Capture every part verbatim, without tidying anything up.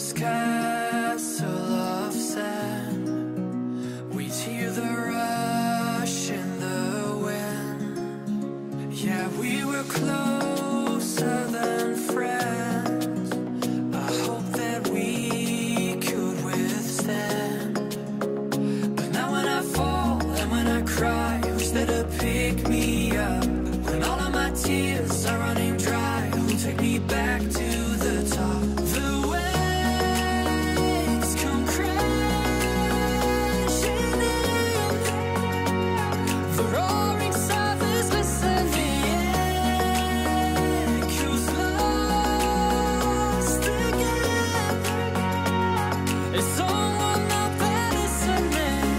this castle of sand. We'd hear the rush in the wind. Yeah, we were closer than friends. I hope that we could withstand. But now when I fall and when I cry, who's there to pick me up? When all of my tears are running dry, who'll take me back to the top? The waves come crashing in, the roaring south is listening, echoes lost again. Is someone out there listening?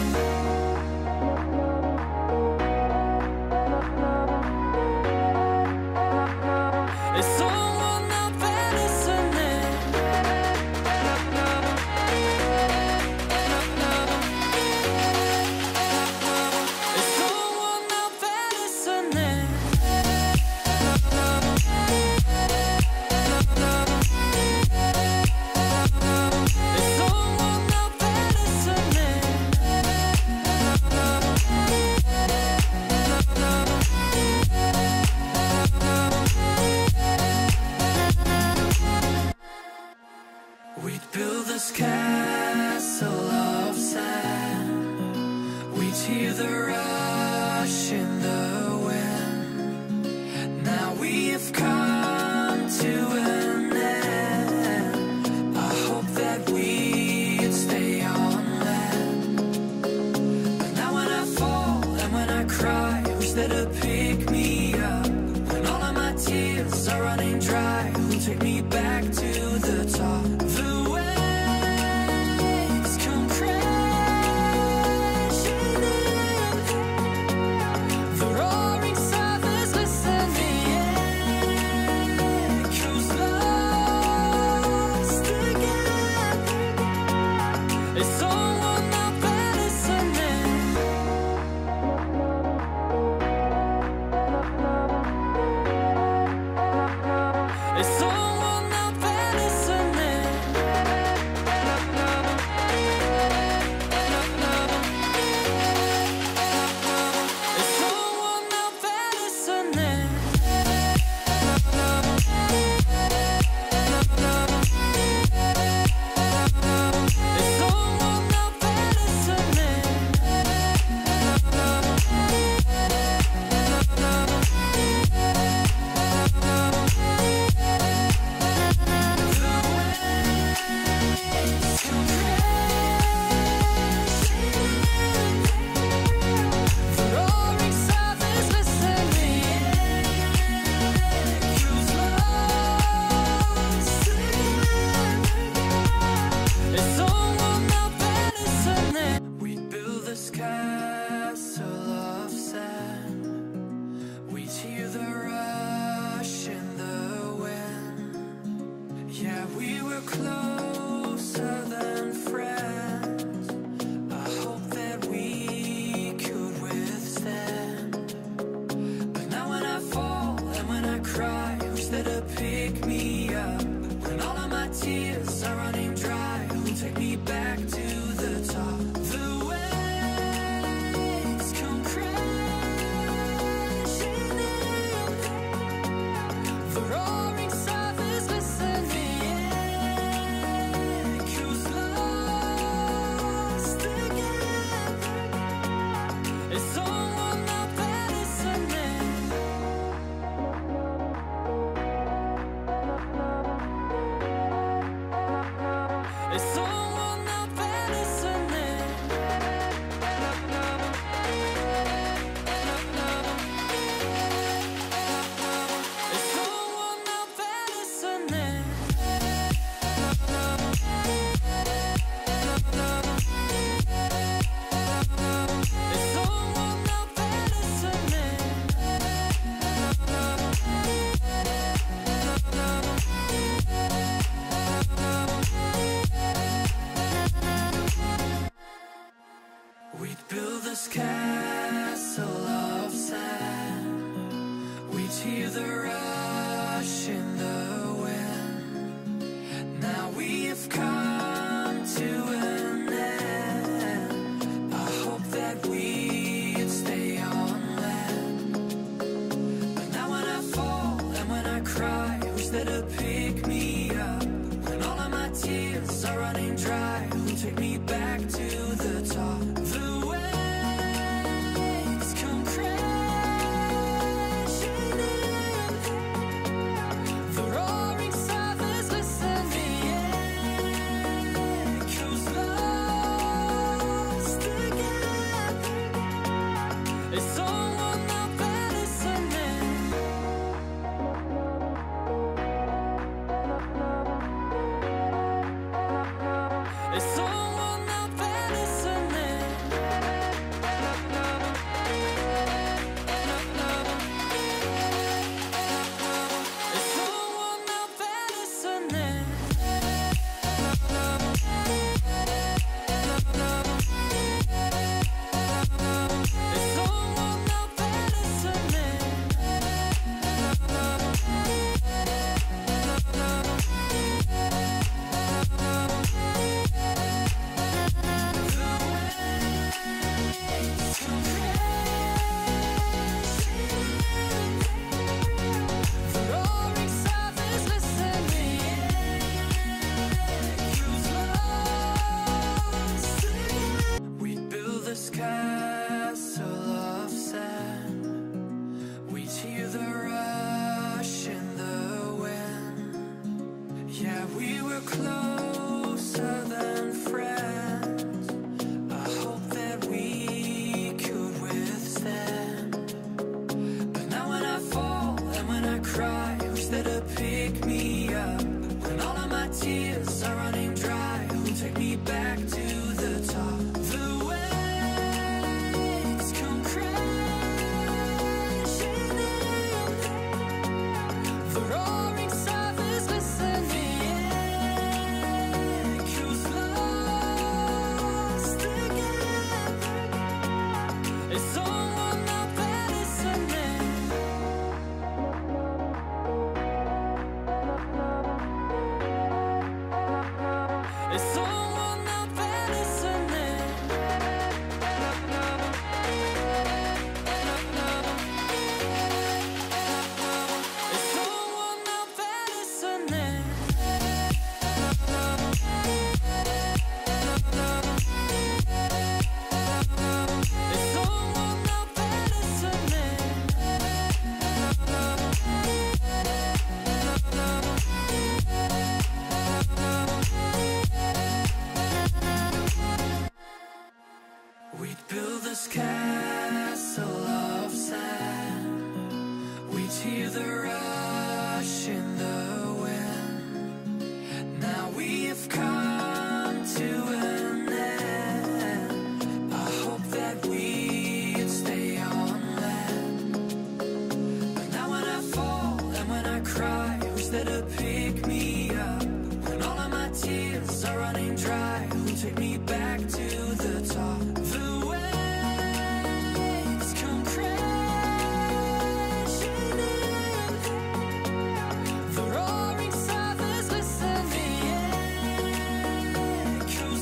Is someone out there listening? Is someone out there listening? Is someone out there listening? We'd build this castle of sand. We'd hear the rush in the wind. Now we have come to an end. I hope that we'd stay on land. But now when I fall and when I cry, who's there to pick me up? When all of my tears are running dry, who'll take me back to the top? The waves come crashing in, the roaring south is listening, echoes lost again. Is someone out there listening? Is someone out there listening? Is someone out there listening? Is someone out there listening? The roaring south is listening, echoes lost again. Is someone out there listening? We'd build this castle of sand. We'd hear the rush in the wind. Yeah, we were closer than friends. I hope that we could withstand. But now when I fall and when I cry, who's there to pick me up? When all of my tears are running dry, who'll take me back to the top? The waves come crashing in, the roaring south is listening, pick me up when all of my tears are running dry? Who'll take me back to the top? The waves come crashing in, the roaring silence listen, the echoes lost again. Is someone out there listening? Is someone out there listening? Is someone out there listening? Is someone out there listening? The roaring silence listening, echoes lost again. We build this castle of sand. We hear the rush in the wind. Yeah, we were closer than friends. I hope that we could withstand. But now when I fall and when I cry, who's there to pick me up? When all of my tears are running dry, who'll take me back to the top? The waves come crashing in, the roaring silence listen, the echoes lost again. Is someone out there listening? Is someone out there listening? Is someone out there listening? Is someone out there listening? We'd build this castle of sand. We'd hear the rush in the wind. Now we have come to an end. I hope that we'd stay on land. But now when I fall and when I cry, who's there to pick me up? When all of my tears are running dry, who'll take me back to the top? The waves come crashing in, the roaring silence listen, the echoes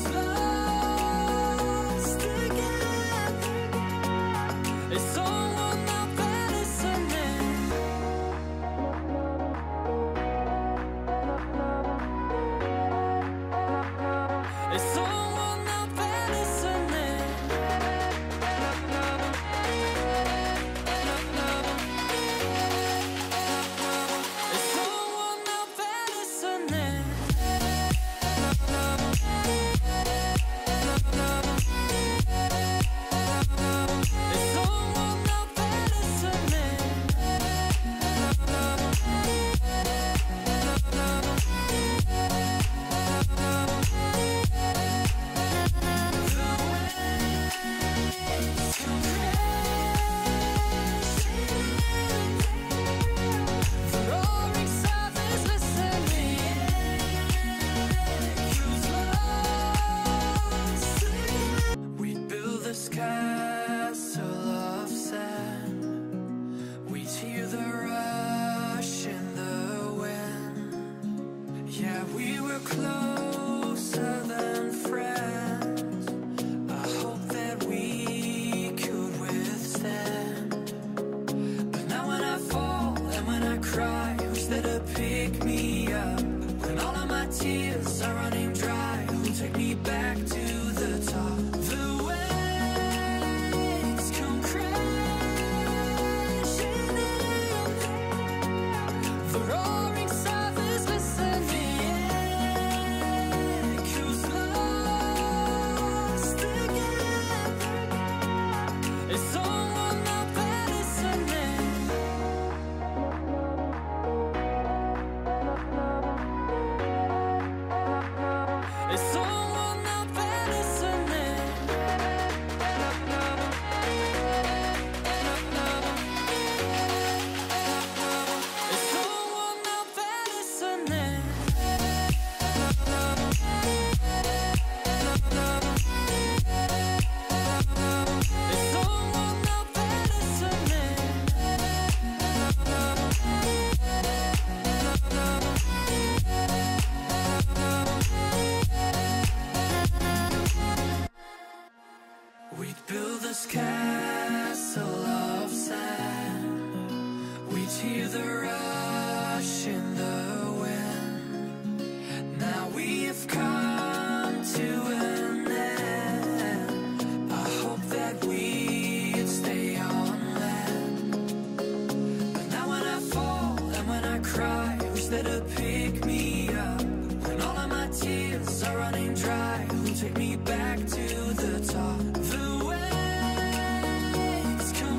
lost again. Is someone out there listening? Is someone out there It's someone out there listening. It's someone out there listening. It's someone out there listening. We'd build this castle of sand. We'd hear the rush in the wind. Now we have come to an end. I hope that we'd stay on land. But now when I fall and when I cry, who's there to pick me up? When all of my tears are running dry, who'll take me back to the top? The waves come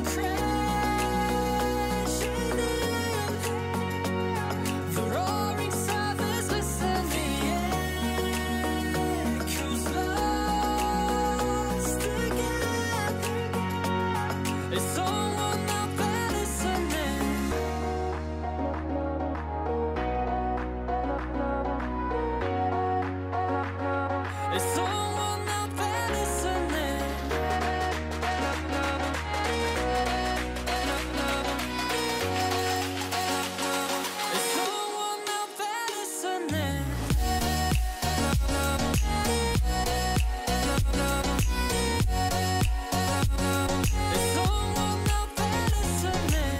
crashing in. The roaring south is listening. Echoes lost again. Is someone out there listening? Is someone out there listening? Is someone out there listening? Is someone out there listening?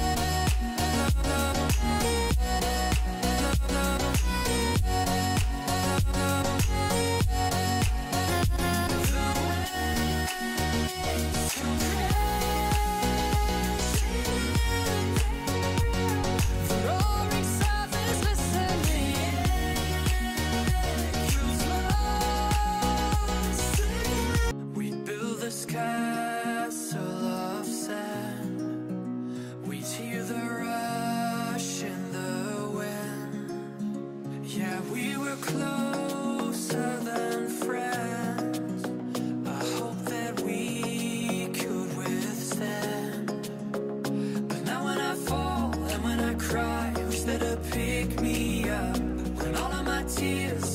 The roaring south is listening. Echoes lost again. We build this castle of sand. We'd hear the rush in the wind. Yeah, we were closer than friends. I hope that we could withstand. But now when I fall and when I cry, who's there to pick me up? When all of my tears